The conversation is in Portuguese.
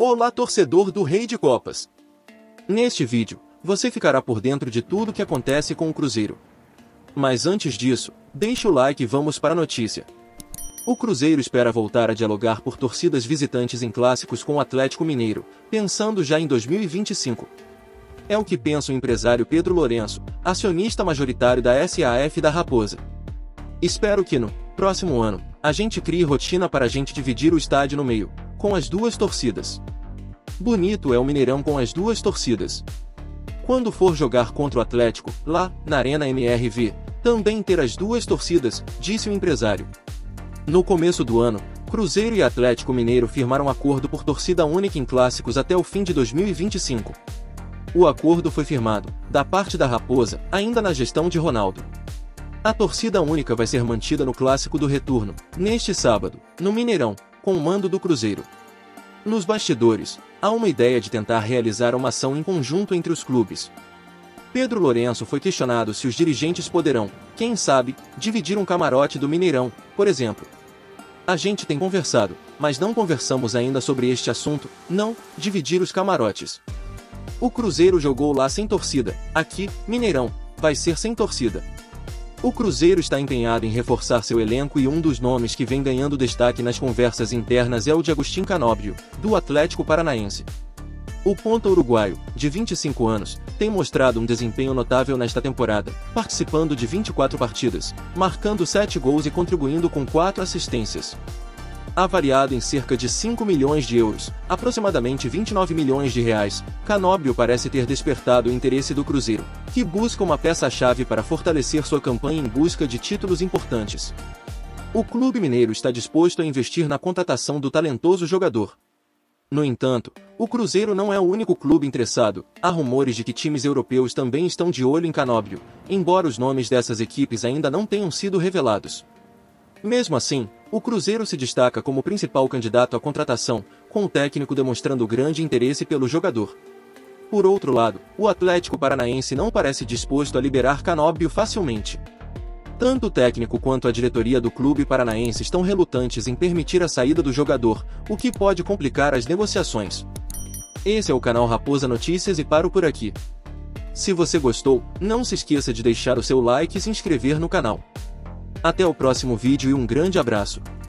Olá, torcedor do Rei de Copas! Neste vídeo, você ficará por dentro de tudo o que acontece com o Cruzeiro. Mas antes disso, deixe o like e vamos para a notícia. O Cruzeiro espera voltar a dialogar por torcidas visitantes em clássicos com o Atlético Mineiro, pensando já em 2025. É o que pensa o empresário Pedro Lourenço, acionista majoritário da SAF da Raposa. Espero que no próximo ano, a gente crie rotina para a gente dividir o estádio no meio, com as duas torcidas. Bonito é o Mineirão com as duas torcidas. Quando for jogar contra o Atlético, lá, na Arena MRV, também ter as duas torcidas, disse o empresário. No começo do ano, Cruzeiro e Atlético Mineiro firmaram acordo por torcida única em clássicos até o fim de 2025. O acordo foi firmado, da parte da Raposa, ainda na gestão de Ronaldo. A torcida única vai ser mantida no clássico do retorno, neste sábado, no Mineirão, com o mando do Cruzeiro. Nos bastidores, há uma ideia de tentar realizar uma ação em conjunto entre os clubes. Pedro Lourenço foi questionado se os dirigentes poderão, quem sabe, dividir um camarote do Mineirão, por exemplo. A gente tem conversado, mas não conversamos ainda sobre este assunto, não, dividir os camarotes. O Cruzeiro jogou lá sem torcida, aqui, Mineirão, vai ser sem torcida. O Cruzeiro está empenhado em reforçar seu elenco e um dos nomes que vem ganhando destaque nas conversas internas é o de Agustín Canóbio, do Atlético Paranaense. O ponta uruguaio, de 25 anos, tem mostrado um desempenho notável nesta temporada, participando de 24 partidas, marcando 7 gols e contribuindo com 4 assistências. Avaliado em cerca de 5 milhões de euros, aproximadamente 29 milhões de reais, Canóbio parece ter despertado o interesse do Cruzeiro, que busca uma peça-chave para fortalecer sua campanha em busca de títulos importantes. O clube mineiro está disposto a investir na contratação do talentoso jogador. No entanto, o Cruzeiro não é o único clube interessado, há rumores de que times europeus também estão de olho em Canóbio, embora os nomes dessas equipes ainda não tenham sido revelados. Mesmo assim, o Cruzeiro se destaca como principal candidato à contratação, com o técnico demonstrando grande interesse pelo jogador. Por outro lado, o Atlético Paranaense não parece disposto a liberar Canóbio facilmente. Tanto o técnico quanto a diretoria do clube paranaense estão relutantes em permitir a saída do jogador, o que pode complicar as negociações. Esse é o canal Raposa Notícias e paro por aqui. Se você gostou, não se esqueça de deixar o seu like e se inscrever no canal. Até o próximo vídeo e um grande abraço.